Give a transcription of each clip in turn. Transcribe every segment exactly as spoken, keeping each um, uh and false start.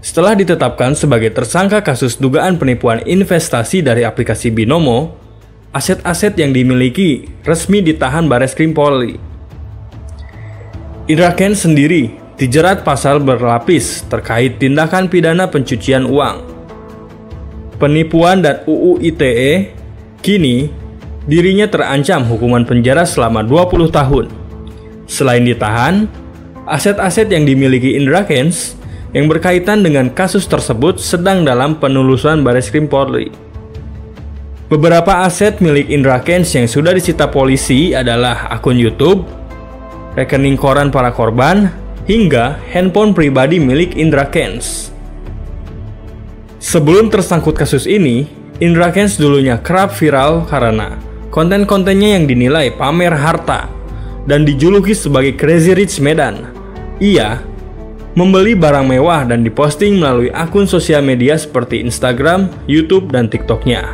Setelah ditetapkan sebagai tersangka kasus dugaan penipuan investasi dari aplikasi Binomo, aset-aset yang dimiliki resmi ditahan Bareskrim Polri. Indra Kents sendiri dijerat pasal berlapis terkait tindakan pidana pencucian uang, penipuan dan U U I T E. Kini, dirinya terancam hukuman penjara selama dua puluh tahun. Selain ditahan, aset-aset yang dimiliki Indra Kents yang berkaitan dengan kasus tersebut sedang dalam penelusuran Bareskrim Polri. Beberapa aset milik Indra Kents yang sudah disita polisi adalah akun YouTube, rekening koran para korban, hingga handphone pribadi milik Indra Kents. Sebelum tersangkut kasus ini, Indra Kents dulunya kerap viral karena konten-kontennya yang dinilai pamer harta dan dijuluki sebagai Crazy Rich Medan. Ia membeli barang mewah dan diposting melalui akun sosial media seperti Instagram, YouTube, dan TikTok-nya.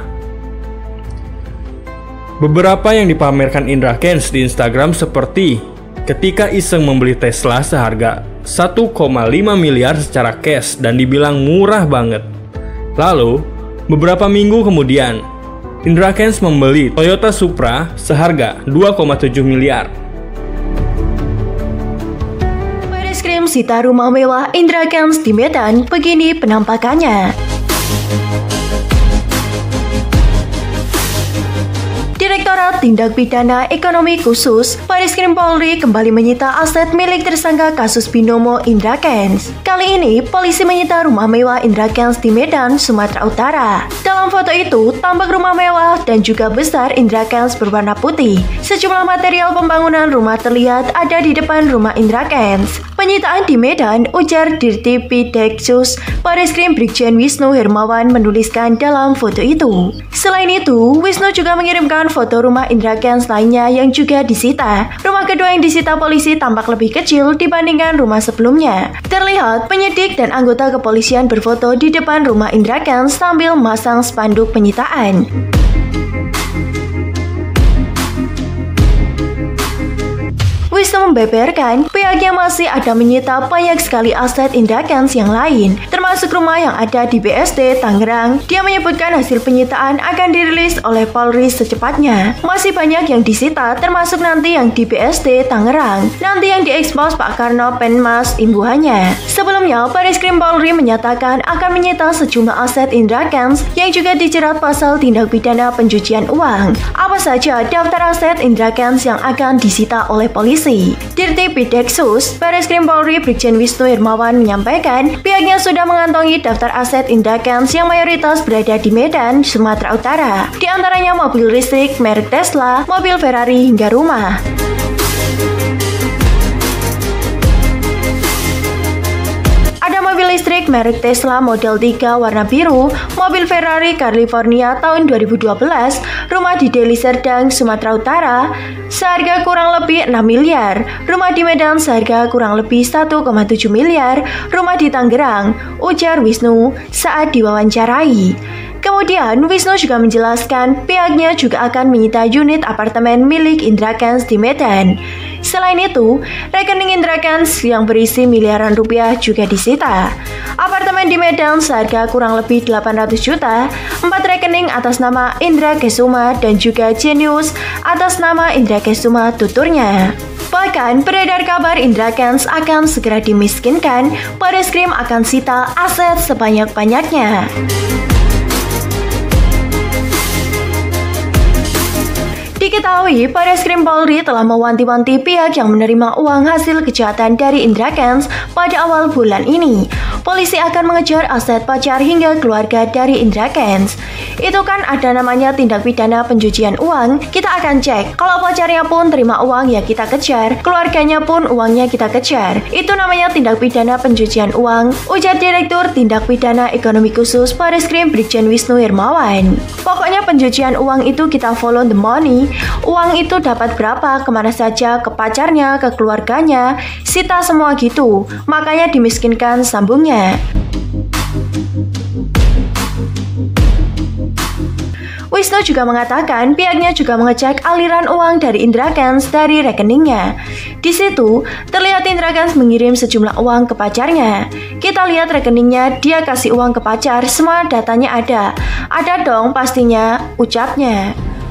Beberapa yang dipamerkan Indra Kents di Instagram seperti ketika iseng membeli Tesla seharga satu koma lima miliar secara cash dan dibilang murah banget. Lalu, beberapa minggu kemudian, Indra Kents membeli Toyota Supra seharga dua koma tujuh miliar. Bareskrim sita rumah mewah Indra Kents di Medan, begini penampakannya. Direktorat Tindak Pidana Ekonomi Khusus Bareskrim Polri kembali menyita aset milik tersangka kasus Binomo Indra Kents. Kali ini, polisi menyita rumah mewah Indra Kents di Medan, Sumatera Utara. Dalam foto itu, tampak rumah mewah dan juga besar Indra Kents berwarna putih. Sejumlah material pembangunan rumah terlihat ada di depan rumah Indra Kents. Penyitaan di Medan, ujar Dirtipideksus Bareskrim Brigjen Wisnu Hermawan menuliskan dalam foto itu. Selain itu, Wisnu juga mengirimkan foto rumah Indra Kents lainnya yang juga disita. Rumah kedua yang disita polisi tampak lebih kecil dibandingkan rumah sebelumnya. Terlihat penyidik dan anggota kepolisian berfoto di depan rumah Indra Kents sambil memasang spanduk penyitaan. Wisnu membeberkan pihaknya masih ada menyita banyak sekali aset Indra Kents yang lain, termasuk rumah yang ada di B S D Tangerang. Dia menyebutkan hasil penyitaan akan dirilis oleh Polri secepatnya. Masih banyak yang disita, termasuk nanti yang di B S D Tangerang. Nanti yang diekspos Pak Karno Penmas imbuhannya. Sebelumnya, Bareskrim Polri menyatakan akan menyita sejumlah aset Indra Kents yang juga dijerat pasal tindak pidana pencucian uang. Apa saja daftar aset Indra Kents yang akan disita oleh polisi? Dirtipideksus Bareskrim Polri Brigjen Wisnu Hermawan menyampaikan pihaknya sudah mengantongi daftar aset Indra Kents yang mayoritas berada di Medan, Sumatera Utara. Di antaranya mobil listrik merek Tesla, mobil Ferrari hingga rumah. Listrik merek Tesla Model tiga warna biru, mobil Ferrari California tahun dua ribu dua belas, rumah di Deli Serdang, Sumatera Utara, seharga kurang lebih enam miliar, rumah di Medan seharga kurang lebih satu koma tujuh miliar, rumah di Tangerang, ujar Wisnu saat diwawancarai. Kemudian, Wisnu juga menjelaskan pihaknya juga akan menyita unit apartemen milik Indra Kents di Medan. Selain itu, rekening Indra Kents yang berisi miliaran rupiah juga disita. Apartemen di Medan seharga kurang lebih delapan ratus juta, empat rekening atas nama Indra Kesuma dan juga Genius atas nama Indra Kesuma tuturnya. Bahkan beredar kabar Indra Kents akan segera dimiskinkan, Bareskrim akan sita aset sebanyak-banyaknya. Diketahui, Bareskrim Polri telah mewanti-wanti pihak yang menerima uang hasil kejahatan dari Indra Kents pada awal bulan ini. Polisi akan mengejar aset pacar hingga keluarga dari Indra Kents. Itu kan ada namanya tindak pidana pencucian uang. Kita akan cek, kalau pacarnya pun terima uang ya kita kejar, keluarganya pun uangnya kita kejar. Itu namanya tindak pidana pencucian uang, ujar Direktur Tindak Pidana Ekonomi Khusus Bareskrim Brigjen Wisnu Hermawan. Pokoknya pencucian uang itu kita follow the money. Uang itu dapat berapa, kemana saja, ke pacarnya, ke keluarganya, sita semua gitu. Makanya dimiskinkan, sambungnya. Wisnu juga mengatakan pihaknya juga mengecek aliran uang dari Indra Kents dari rekeningnya. Di situ, terlihat Indra Kents mengirim sejumlah uang ke pacarnya. Kita lihat rekeningnya, dia kasih uang ke pacar, semua datanya ada. Ada dong pastinya, ucapnya.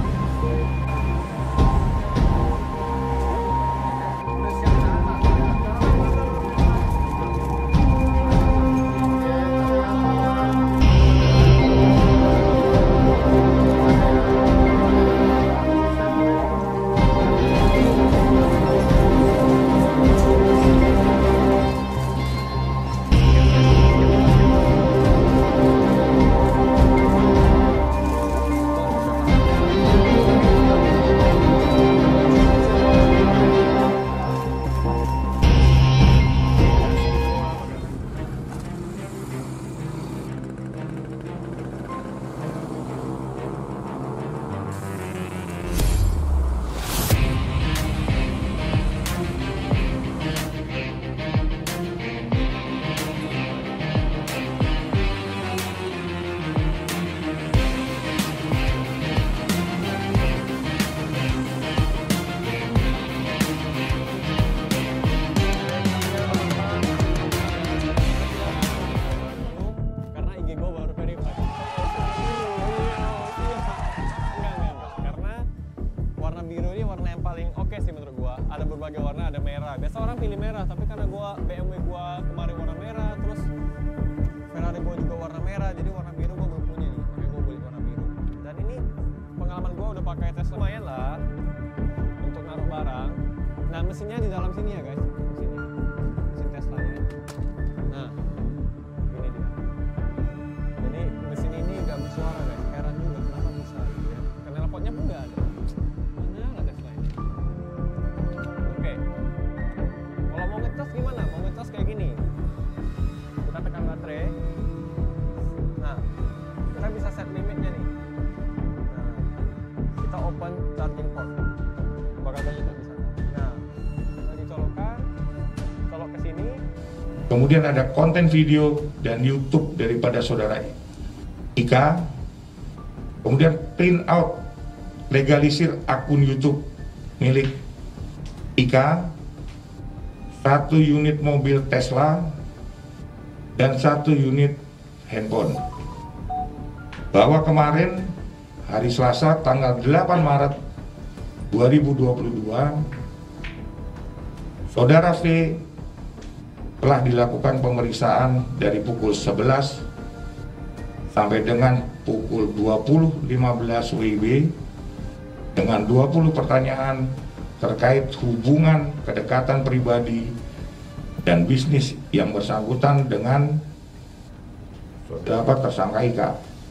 berbagai warna, ada merah. Biasa orang pilih merah, tapi karena gua B M W gua kemarin warna merah, terus Ferrari gua juga warna merah, jadi warna biru gua belum punya nih, makanya gua beli warna biru. Dan ini pengalaman gua udah pakai Tesla lumayan lah untuk naruh barang. Nah mesinnya di dalam sini ya guys, sini mesin Teslanya. Nah ini dia. Jadi mesin ini nggak bersuara guys, heran juga kenapa bisa gitu ya. Karena potnya pun nggak ada. Mana nggak Tesla ini? Oke. Kalau mau ngecas gimana? Mau ngecas kayak gini. Kita tekan baterai. Nah, kita bisa set limitnya nih. Nah, kita open charging port. Bagasinya kita bisa. Nah, kita dicolokkan, colok ke sini. Kemudian ada konten video dan YouTube daripada saudara Ika. Kemudian print out legalisir akun YouTube milik Ika, satu unit mobil Tesla, dan satu unit handphone. Bahwa kemarin hari Selasa tanggal delapan Maret dua ribu dua puluh dua, saudara V telah dilakukan pemeriksaan dari pukul sebelas sampai dengan pukul dua puluh lima belas W I B dengan dua puluh pertanyaan terkait hubungan kedekatan pribadi dan bisnis yang bersangkutan dengan dapat tersangka Ika.